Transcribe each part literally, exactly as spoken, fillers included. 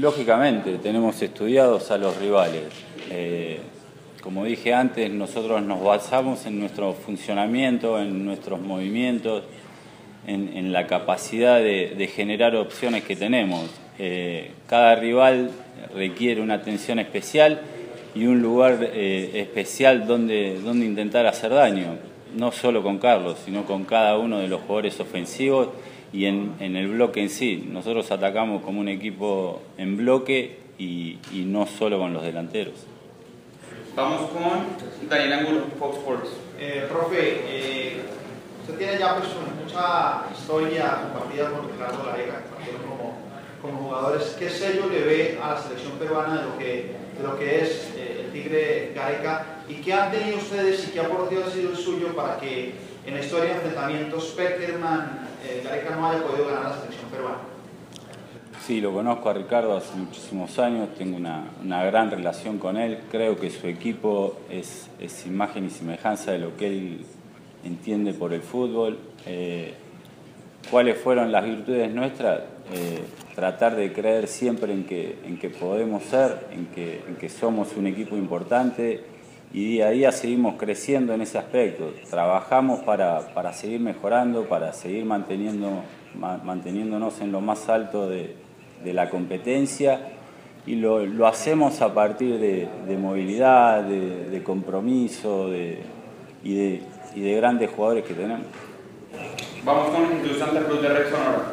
lógicamente, tenemos estudiados a los rivales. Eh, como dije antes, nosotros nos basamos en nuestro funcionamiento, en nuestros movimientos, en, en la capacidad de, de generar opciones que tenemos. Eh, cada rival requiere una atención especial y un lugar eh, especial donde, donde intentar hacer daño, no solo con Carlos, sino con cada uno de los jugadores ofensivos y en, en el bloque en sí. Nosotros atacamos como un equipo en bloque y, y no solo con los delanteros. Vamos con Daniel Angulo, Fox Sports. Eh, profe, eh, usted tiene ya pues, mucha historia compartida con Ricardo Gareca, como, como jugadores. ¿Qué sello le ve a la selección peruana de lo que, de lo que es eh, el Tigre Gareca? ¿Y qué han tenido ustedes y qué aporte ha sido el suyo para que en la historia de enfrentamientos Peckerman, eh, Gareca no haya podido ganar la selección peruana? Sí, lo conozco a Ricardo hace muchísimos años, tengo una, una gran relación con él, creo que su equipo es, es imagen y semejanza de lo que él entiende por el fútbol. Eh, ¿Cuáles fueron las virtudes nuestras? Eh, tratar de creer siempre en que, en que podemos ser, en que, en que somos un equipo importante y día a día seguimos creciendo en ese aspecto. Trabajamos para, para seguir mejorando, para seguir manteniendo, ma, manteniéndonos en lo más alto de, de la competencia y lo, lo hacemos a partir de, de movilidad, de, de compromiso de, y, de, y de grandes jugadores que tenemos. Vamos con Jesús Santa Cruz de Red Sonora.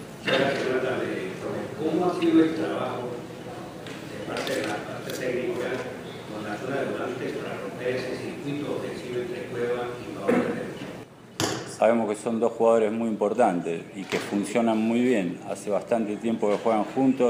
¿Cómo ha sido el trabajo de parte de la parte técnica con la zona de volantes para romper ese circuito ofensivo entre Cueva y Paolo? Sabemos que son dos jugadores muy importantes y que funcionan muy bien. Hace bastante tiempo que juegan juntos.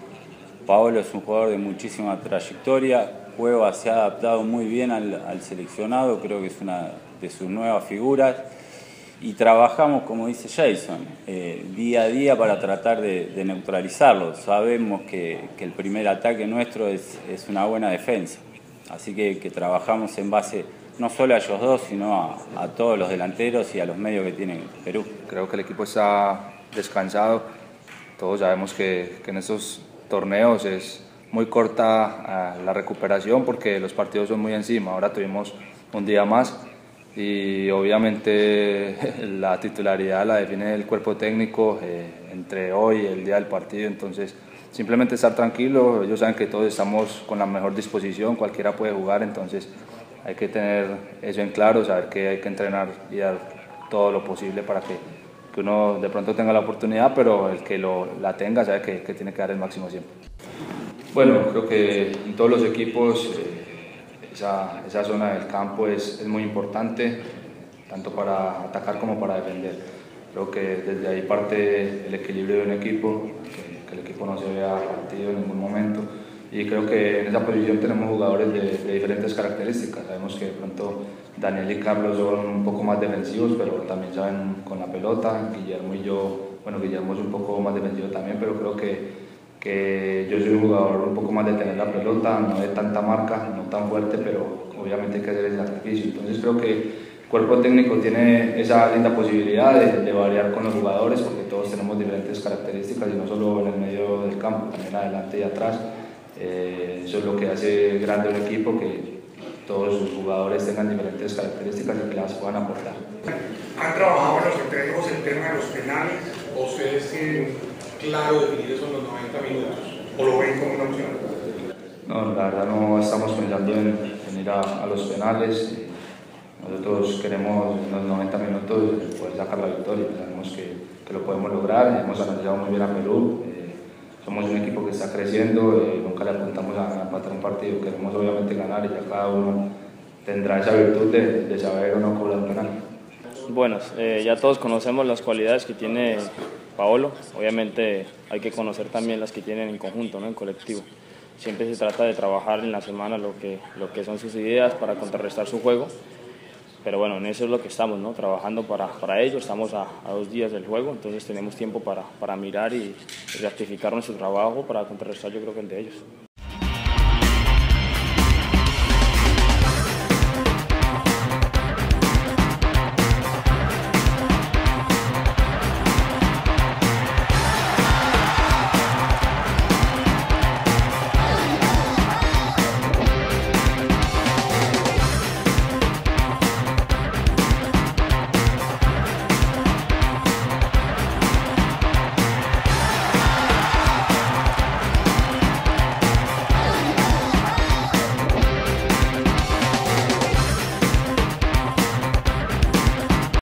Paolo es un jugador de muchísima trayectoria. Cueva se ha adaptado muy bien al, al seleccionado, creo que es una de sus nuevas figuras. Y trabajamos, como dice Jason, eh, día a día para tratar de, de neutralizarlo. Sabemos que, que el primer ataque nuestro es, es una buena defensa. Así que, que trabajamos en base no solo a ellos dos, sino a, a todos los delanteros y a los medios que tiene Perú. Creo que el equipo está descansado. Todos sabemos que, que en estos torneos es muy corta uh, la recuperación porque los partidos son muy encima. Ahora tuvimos un día más. Y obviamente la titularidad la define el cuerpo técnico eh, entre hoy y el día del partido, entonces simplemente estar tranquilo. Ellos saben que todos estamos con la mejor disposición, cualquiera puede jugar, entonces hay que tener eso en claro, saber que hay que entrenar y dar todo lo posible para que, que uno de pronto tenga la oportunidad, pero el que lo, la tenga sabe que, que tiene que dar el máximo siempre. Bueno, creo que en todos los equipos eh, Esa, esa zona del campo es, es muy importante, tanto para atacar como para defender. Creo que desde ahí parte el equilibrio de un equipo, que, que el equipo no se vea partido en ningún momento. Y creo que en esa posición tenemos jugadores de, de diferentes características. Sabemos que de pronto Daniel y Carlos son un poco más defensivos, pero también saben con la pelota. Guillermo y yo, bueno, Guillermo es un poco más defensivo también, pero creo que que yo soy un jugador un poco más de tener la pelota, no de tanta marca, no tan fuerte, pero obviamente hay que hacer el sacrificio. Entonces creo que el cuerpo técnico tiene esa linda posibilidad de, de variar con los jugadores, porque todos tenemos diferentes características y no solo en el medio del campo, también adelante y atrás. Eh, eso es lo que hace grande un equipo, que todos sus jugadores tengan diferentes características y que las puedan aportar. ¿Han trabajado en los entrenamientos el tema de los penales? ¿O ustedes tienen claro definir eso en los noventa minutos? ¿O lo ven como una opción? No, la verdad no estamos pensando en, en ir a, a los penales. Nosotros queremos en los noventa minutos poder sacar la victoria. Sabemos que, que lo podemos lograr. Hemos analizado muy bien a Perú. Eh, somos un equipo que está creciendo. Eh, nunca le apuntamos a empatar un partido. Queremos obviamente ganar y ya cada uno tendrá esa virtud de, de saber o no cobrar un penal. Bueno, eh, ya todos conocemos las cualidades que tiene Paolo. Obviamente hay que conocer también las que tienen en conjunto, ¿no? En colectivo. Siempre se trata de trabajar en la semana lo que, lo que son sus ideas para contrarrestar su juego. Pero bueno, en eso es lo que estamos, ¿no? Trabajando para, para ello. Estamos a, a dos días del juego, entonces tenemos tiempo para, para mirar y, y rectificar nuestro trabajo para contrarrestar, yo creo que el de ellos.